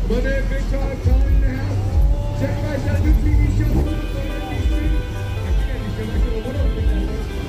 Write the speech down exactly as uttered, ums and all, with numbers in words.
Monday, big time, Tony in the house. Check you guys out, new T V show coming up on N B C. I think N B C, I'm not sure what else we got.